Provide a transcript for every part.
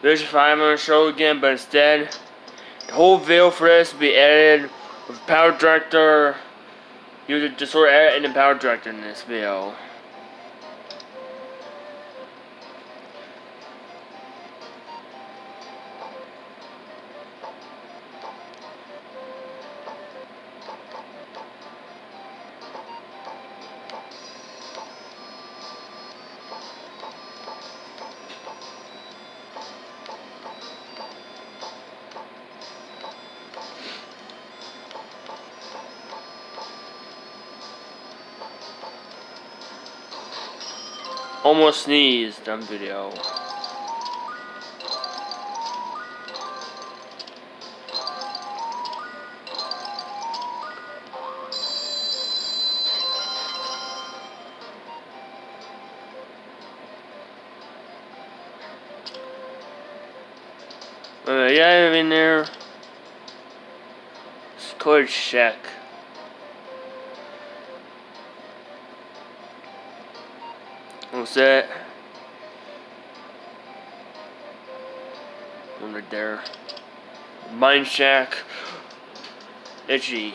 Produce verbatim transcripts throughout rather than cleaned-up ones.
Version five I'm going to show again, but instead, the whole video for this will be edited with Power Director. Use a Disorder Edit and Power Director in this video. Almost sneezed on video. Uh, yeah, I'm in there. Score check. What's that? One right there. Mine Shack. Itchy.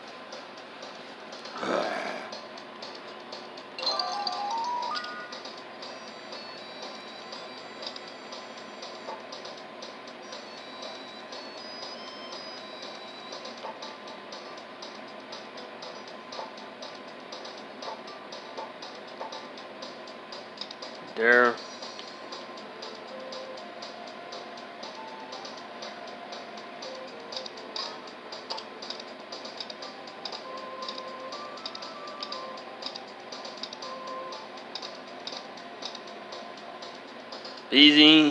There. Easy.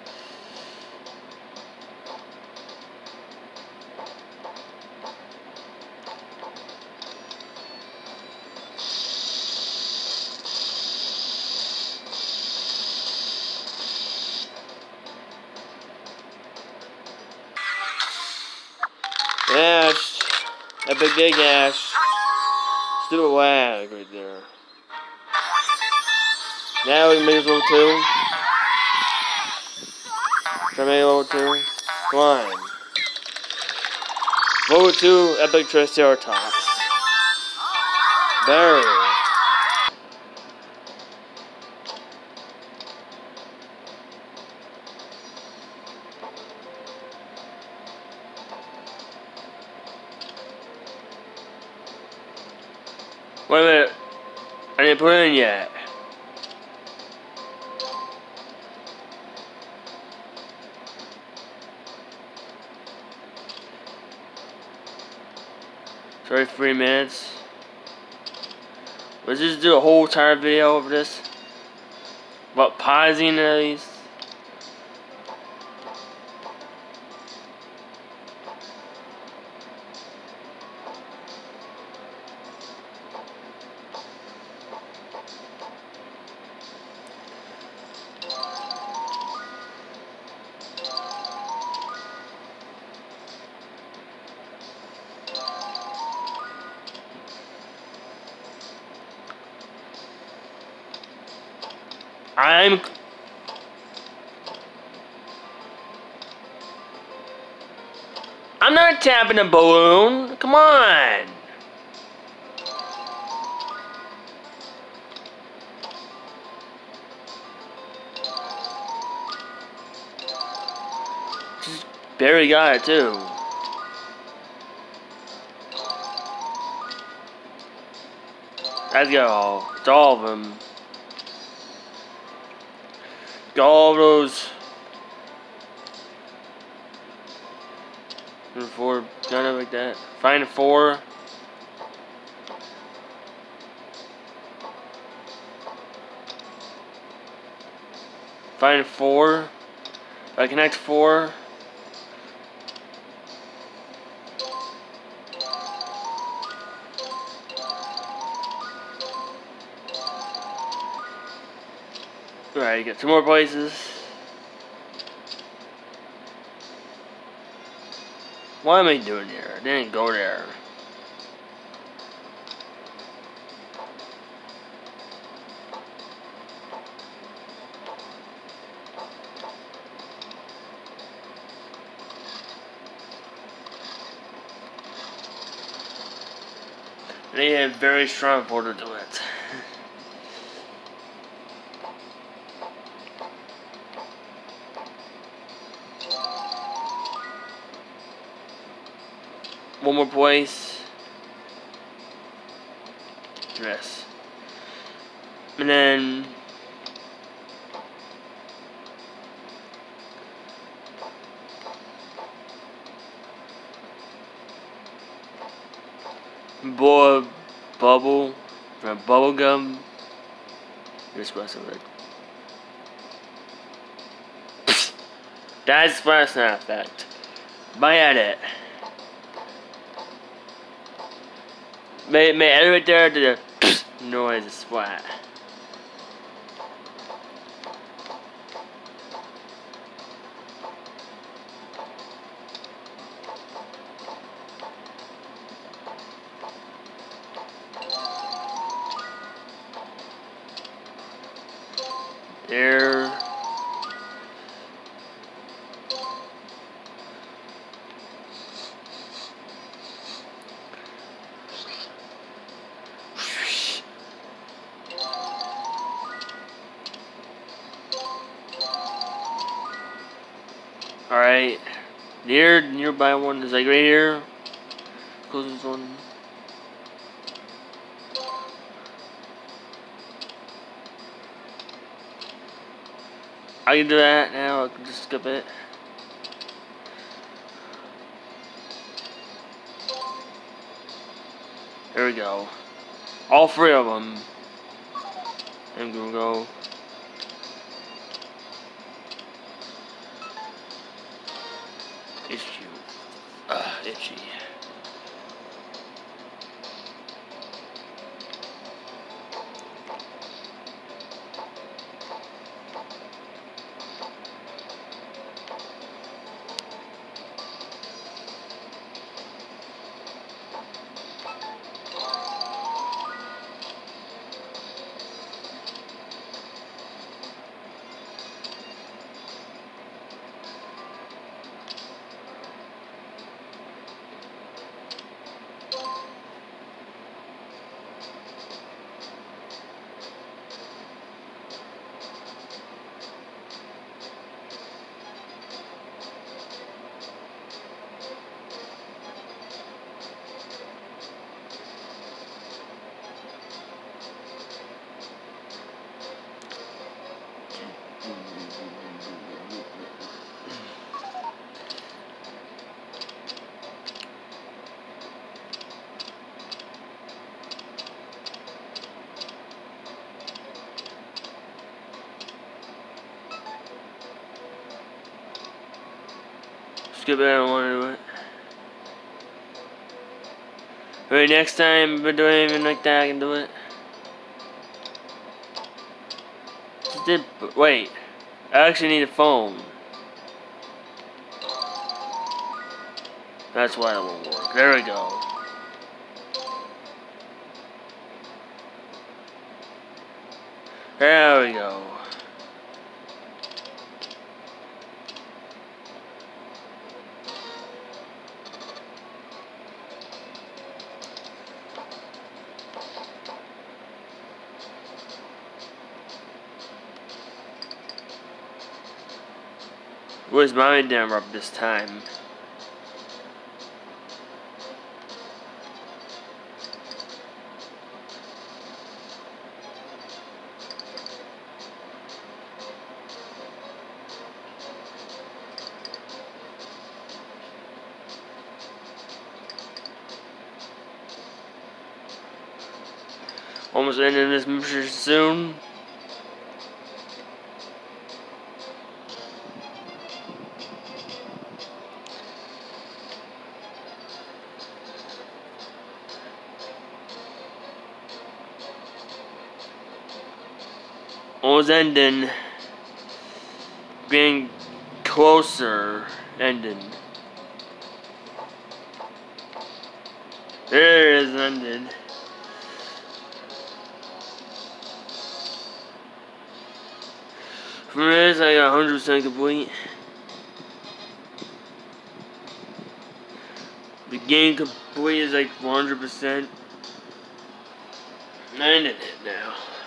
Ash. Epic Dig Ash. Stupid lag right there. Now we can make this level two. Try to make it level two. Come on. Level two, Epic Triceratops. There. Wait a minute. I didn't put it in yet. Sorry, three minutes. Let's just do a whole entire video over this. About pausing at least. I'm I'm not tapping a balloon. Come on. Just barely got it too. Let's go. It's all of them. Got all of those. And four, kind of like that. Find four. Find four. If I connect four. Alright, get two more places. What am I doing here? I didn't go there. need a very strong portal to it. One more place. Dress. And then boy bubble from bubble gum. This wasn't it. That's my snap effect. My edit. May may edit right there to the noise is flat. There. Alright. Near nearby one is like right here. Closest one. I can do that now, I can just skip it. There we go. All three of them. I'm gonna go. Issue. Uh, itchy. Skip it, I don't want to do it. Alright, next time, if I do anything like that, I can do it. Just did, wait. I actually need a phone. That's why it won't work. There we go. There we go. Where's my damn up this time? Almost ending this mission soon. Almost ending. Getting closer. Ending. There it is, ended. For this, I got one hundred percent complete. The game complete is like one hundred percent. I ended it now.